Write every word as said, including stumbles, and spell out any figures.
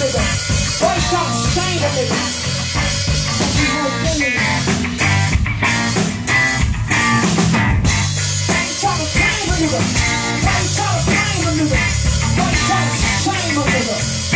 nigga. Why you trying to shame a nigga? You won't get me. Why you trying to shame a nigga? Why you trying to shame a nigga? Why you trying to shame a nigga?